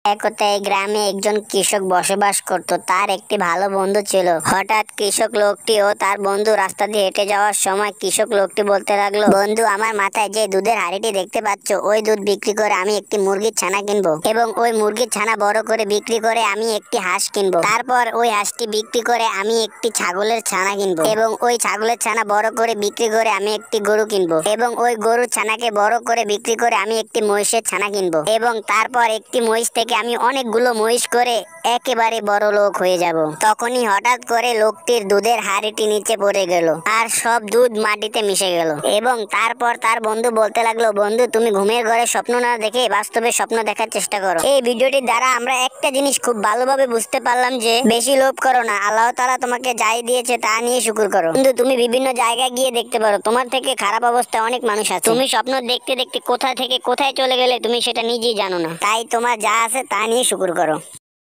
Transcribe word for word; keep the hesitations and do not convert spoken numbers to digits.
একতাই গ্রামে একজন কৃষক বসবাস করত। তার একটি ভালো বন্ধু ছিল। হঠাৎ কৃষক লোকটি ও তার বন্ধু রাস্তা দিয়ে হেঁটে যাওয়ার সময় কৃষক লোকটি বলতে লাগলো, বন্ধু, আমার মাথায় যে দুধের হাঁড়িটি দেখতে পাচ্ছ, ওই দুধ বিক্রি করে আমি একটি মুরগির ছানা কিনবো এবং ওই মুরগির ছানা বড় করে বিক্রি করে আমি একটি হাঁস কিনবো। তারপর ওই হাঁসটি বিক্রি করে আমি একটি ছাগলের ছানা কিনবো এবং ওই ছাগলের ছানা বড় করে বিক্রি করে আমি একটি গরু কিনবো এবং ওই গরুর ছানাকে বড় করে বিক্রি করে আমি একটি মহিষের ছানা কিনবো এবং তারপর একটি মহিষ থেকে আমি অনেকগুলো মহিষ করে একেবারে বড় লোক হয়ে যাব। তখনই হঠাৎ করে লোকটির দুধের হাঁড়িটি নিচে পড়ে গেল আর সব দুধ মাটিতে মিশে গেল এবং তারপর তার বন্ধু বলতে লাগলো, বন্ধু, তুমি ঘুমের ঘরে স্বপ্ন না দেখে বাস্তবে স্বপ্ন দেখার চেষ্টা করো। এই ভিডিওটির দ্বারা আমরা একটা জিনিস খুব ভালোভাবে বুঝতে পারলাম যে বেশি লোভ করো না, আল্লাহ তাআলা তোমাকে যাই দিয়েছে তা নিয়ে শুকর করো। কিন্তু তুমি বিভিন্ন জায়গায় গিয়ে দেখতে পারো তোমার থেকে খারাপ অবস্থায় অনেক মানুষ আছে। তুমি স্বপ্ন দেখতে দেখতে কোথা থেকে কোথায় চলে গেলে তুমি সেটা নিজেই জানো না। তাই তোমার যা আছে তা নিয়ে শুকর করো।